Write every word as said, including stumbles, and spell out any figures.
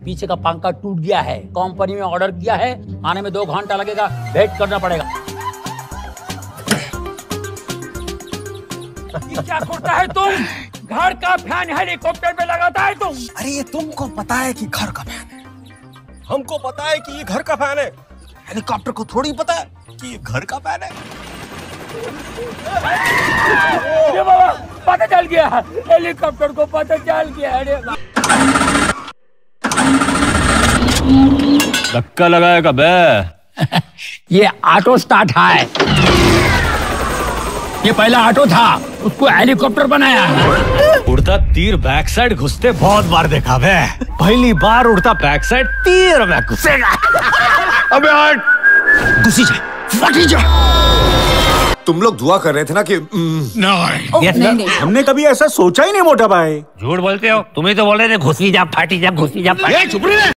पीछे का पंखा टूट गया है। कंपनी में ऑर्डर किया है, आने में दो घंटा लगेगा, वेट करना पड़ेगा। क्या करता है तुम? घर का फैन हेलीकॉप्टर पे लगाता है तुम? अरे ये तुमको पता है कि घर का फैन है, हमको पता है कि ये घर का फैन है, हेलीकॉप्टर को थोड़ी पता है कि ये घर का फैन है। अरे बाबा, पता चल गया, हेलीकॉप्टर को पता चल गया। अरे धक्का लगाएगा बे। ये ऑटो स्टार्ट है, ये पहला ऑटो था, उसको हेलीकॉप्टर बनाया। उड़ता तीर बैक साइड घुसते बहुत बार देखा बे, पहली बार उड़ता बैक साइड तीर में घुसेगा। अबे हट, घुसी जा, फटी जा। तुम लोग दुआ कर रहे थे ना कि नहीं, yes, नहीं, नहीं। हमने कभी ऐसा सोचा ही नहीं मोटा भाई। झूठ बोलते हो, तुम ही तो बोल रहे थे घुसी जा फाटी जा घुसी जा। चुप रहे।